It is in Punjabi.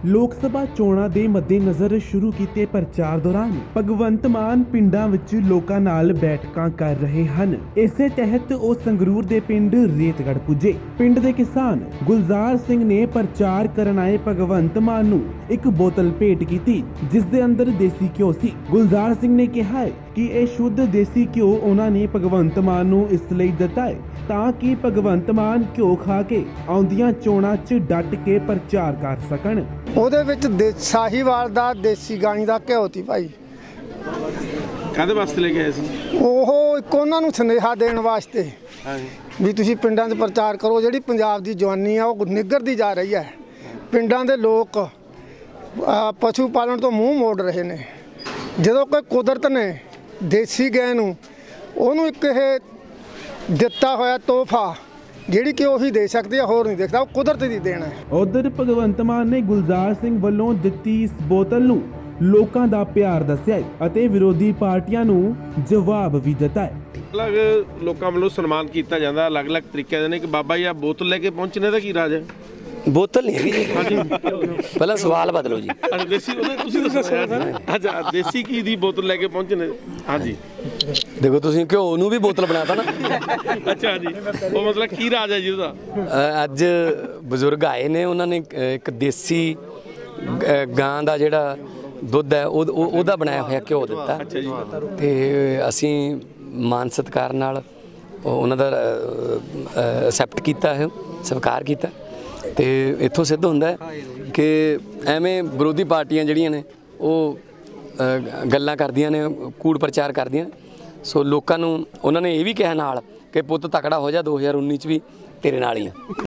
ਲੋਕ ਸਭਾ ਚੋਣਾਂ ਦੇ ਮੱਦੇਨਜ਼ਰ ਸ਼ੁਰੂ ਕੀਤੇ ਪ੍ਰਚਾਰ ਦੌਰਾਨ ਭਗਵੰਤ ਮਾਨ ਪਿੰਡਾਂ ਵਿੱਚ ਲੋਕਾਂ ਨਾਲ ਬੈਠਕਾਂ ਕਰ ਰਹੇ ਹਨ। ਇਸੇ ਤਹਿਤ ਉਹ ਸੰਗਰੂਰ ਦੇ ਪਿੰਡ ਰੇਤਗੜ੍ਹ ਪੁੱਜੇ। ਪਿੰਡ ਦੇ ਕਿਸਾਨ ਗੁਲਜ਼ਾਰ ਸਿੰਘ ਨੇ ਪ੍ਰਚਾਰ ਕਰਨ ਆਏ ਭਗਵੰਤ ਮਾਨ ਨੂੰ ਇੱਕ ਬੋਤਲ ਭੇਟ ਕੀਤੀ, ਜਿਸ ਦੇ ਅੰਦਰ ਦੇਸੀ ਘਿਓ ਸੀ। ਗੁਲਜ਼ਾਰ ਸਿੰਘ ਨੇ ਕਿਹਾ ਹੈ ਕਿ ਇਹ ਸ਼ੁੱਧ ਦੇਸੀ ਘਿਓ ਉਹਨਾਂ ਨੇ ਭਗਵੰਤ ਮਾਨ ਨੂੰ ਇਸ ਲਈ ਦਿੱਤਾ ਹੈ ਤਾਂ ਕਿ ਭਗਵੰਤ ਮਾਨ ਘਿਓ ਖਾ ਕੇ ਆਉਂਦੀਆਂ ਚੋਣਾਂ 'ਚ ਡਟ ਕੇ ਪ੍ਰਚਾਰ ਕਰ ਸਕਣ। ਉਹਦੇ ਵਿੱਚ ਸਾਹੀਵਾਲ ਦਾ ਦੇਸੀ ਗਾਂ ਦਾ ਘਿਓ ਸੀ ਭਾਈ। ਕਾਹਦੇ ਵਾਸਤੇ ਲੈ ਕੇ ਆਏ ਸੀ? ਉਹ ਇੱਕ ਉਹਨਾਂ ਨੂੰ ਸੁਨੇਹਾ ਦੇਣ ਵਾਸਤੇ ਵੀ ਤੁਸੀਂ ਪਿੰਡਾਂ 'ਚ ਪ੍ਰਚਾਰ ਕਰੋ। ਜਿਹੜੀ ਪੰਜਾਬ ਦੀ ਜਵਾਨੀ ਆ ਉਹ ਨਿੱਘਰਦੀ ਜਾ ਰਹੀ ਹੈ। ਪਿੰਡਾਂ ਦੇ ਲੋਕ ਪਸ਼ੂ ਪਾਲਣ ਤੋਂ ਮੂੰਹ ਮੋੜ ਰਹੇ ਨੇ। ਜਦੋਂ ਕੋਈ ਕੁਦਰਤ ਨੇ ਦੇਸੀ ਗਾਂ ਨੂੰ ਉਹਨੂੰ ਇੱਕ ਇਹ ਦਿੱਤਾ ਹੋਇਆ ਤੋਹਫਾ ਜਿਹੜੀ ਕਿ ਉਹੀ ਦੇ ਸਕਦੀ ਹੈ, ਹੋਰ ਨਹੀਂ ਦੇਖਦਾ, ਉਹ ਕੁਦਰਤ ਦੀ ਦੇਣ ਹੈ। ਉਧਰ ਭਗਵੰਤ ਮਾਨ ਨੇ ਗੁਲਜ਼ਾਰ ਸਿੰਘ ਵੱਲੋਂ ਦਿੱਤੀ ਇਸ ਬੋਤਲ ਨੂੰ ਲੋਕਾਂ ਦਾ ਪਿਆਰ ਦੱਸਿਆ ਹੈ ਅਤੇ ਵਿਰੋਧੀ ਪਾਰਟੀਆਂ ਨੂੰ ਜਵਾਬ ਵੀ ਦਿੱਤਾ ਹੈ। ਅਲੱਗ ਲੋਕਾਂ ਵੱਲੋਂ ਸਨਮਾਨ ਕੀਤਾ ਜਾਂਦਾ ਅਲੱਗ-ਅਲੱਗ ਤਰੀਕਿਆਂ ਦੇ ਨੇ ਕਿ ਬਾਬਾ ਜੀ ਆ ਬੋਤਲ ਲੈ ਕੇ ਪਹੁੰਚਣੇ ਦਾ ਕੀ ਰਾਜ ਹੈ? बोतल नहीं है जी। पहले सवाल बदलो जी। देसी ਤੁਸੀਂ ਦੱਸਿਆ ਸਰ ਅੱਛਾ ਦੇਸੀ ਘੀ ਦੀ ਬੋਤਲ ਲੈ ਕੇ ਪਹੁੰਚੇ ਨੇ। ਹਾਂਜੀ देखो ਤੁਸੀਂ ਘਿਓ ਨੂੰ ਵੀ ਬੋਤਲ ਬਣਾਤਾ ਨਾ। ਅੱਛਾ ਜੀ ਉਹ ਮਤਲਬ ਕੀ ਰਾਜ ਹੈ ਜੀ ਉਹਦਾ? ਅੱਜ ਬਜ਼ੁਰਗ ਆਏ ਨੇ, ਉਹਨਾਂ ਨੇ ਇੱਕ ਦੇਸੀ ਗਾਂ ਦਾ ਜਿਹੜਾ ਦੁੱਧ ਹੈ ਉਹਦਾ ਬਣਾਇਆ ਹੋਇਆ ਘਿਓ ਦਿੱਤਾ ਤੇ ਅਸੀਂ ਮਾਨ ਸਤਿਕਾਰ ਨਾਲ ਉਹਨਾਂ ਦਾ ਐਕਸੈਪਟ ਕੀਤਾ ਹੈ, ਸਵੀਕਾਰ ਕੀਤਾ। ਤੇ ਇੱਥੋਂ ਸਿੱਧ ਹੁੰਦਾ ਕਿ ਐਵੇਂ ਵਿਰੋਧੀ ਪਾਰਟੀਆਂ ਜਿਹੜੀਆਂ ਨੇ ਉਹ ਗੱਲਾਂ ਕਰਦੀਆਂ ਨੇ, ਕੂੜ ਪ੍ਰਚਾਰ ਕਰਦੀਆਂ ਨੇ। ਸੋ ਲੋਕਾਂ ਨੂੰ ਉਹਨਾਂ ਨੇ ਇਹ ਵੀ ਕਿਹਾ ਨਾਲ ਕਿ ਪੁੱਤ ਤਕੜਾ ਹੋ ਜਾ, 2019 'ਚ ਵੀ ਤੇਰੇ ਨਾਲ ਹੀ ਆ।